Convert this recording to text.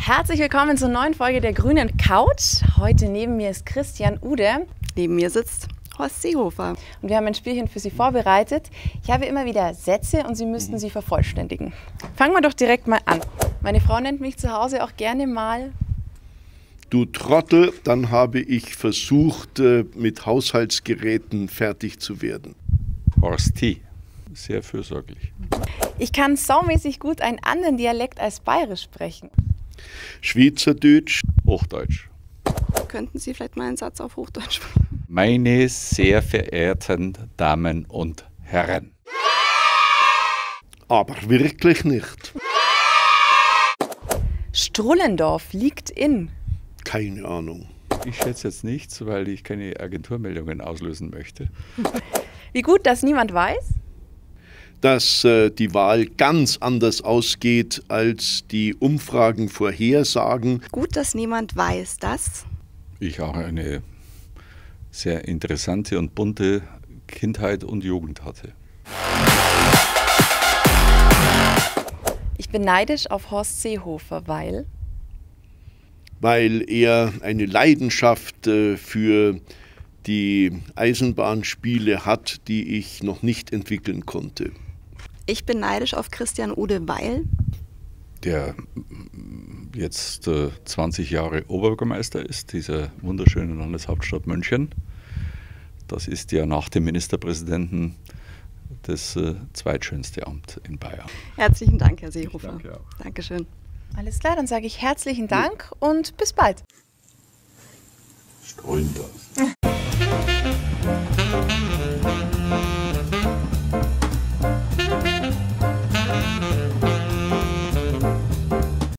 Herzlich willkommen zur neuen Folge der Grünen Couch. Heute neben mir ist Christian Ude. Neben mir sitzt Horst Seehofer. Und wir haben ein Spielchen für Sie vorbereitet. Ich habe immer wieder Sätze und Sie müssten sie vervollständigen. Fangen wir doch direkt mal an. Meine Frau nennt mich zu Hause auch gerne mal... Du Trottel, dann habe ich versucht, mit Haushaltsgeräten fertig zu werden. Horst T. Sehr fürsorglich. Ich kann saumäßig gut einen anderen Dialekt als Bayerisch sprechen. Schweizerdeutsch. Hochdeutsch. Könnten Sie vielleicht mal einen Satz auf Hochdeutsch sprechen? Meine sehr verehrten Damen und Herren. Aber wirklich nicht. Strullendorf liegt in... Keine Ahnung. Ich schätze jetzt nichts, weil ich keine Agenturmeldungen auslösen möchte. Wie gut, dass niemand weiß? Dass die Wahl ganz anders ausgeht, als die Umfragen vorhersagen. Gut, dass niemand weiß, dass... Ich auch eine sehr interessante und bunte Kindheit und Jugend hatte. Ich bin neidisch auf Horst Seehofer, weil er eine Leidenschaft für die Eisenbahnspiele hat, die ich noch nicht entwickeln konnte. Ich bin neidisch auf Christian Ude, weil... Der jetzt 20 Jahre Oberbürgermeister ist, dieser wunderschönen Landeshauptstadt München. Das ist ja nach dem Ministerpräsidenten das zweitschönste Amt in Bayern. Herzlichen Dank, Herr Seehofer. Ich danke auch. Dankeschön. alles klar, dann sage ich herzlichen Dank und bis bald. Strullendorf.